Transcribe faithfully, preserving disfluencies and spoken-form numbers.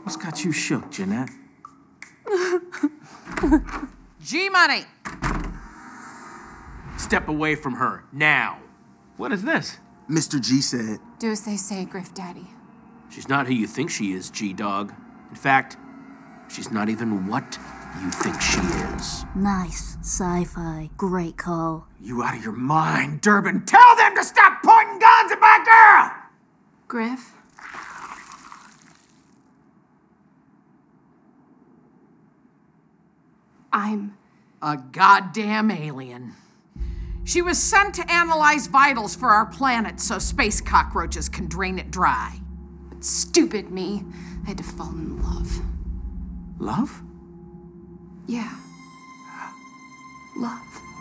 What's got you shook, Jeanette? G-Money! Step away from her, now. What is this? Mister G said. Do as they say, Griff Daddy. She's not who you think she is, G-Dog. In fact, she's not even what you think she is. Nice. Sci-fi. Great call. You out of your mind, Durbin. Tell them to stop pointing guns at my girl! Griff? I'm... a goddamn alien. She was sent to analyze vitals for our planet so space cockroaches can drain it dry. But stupid me. I had to fall in love. Love? Yeah. Love.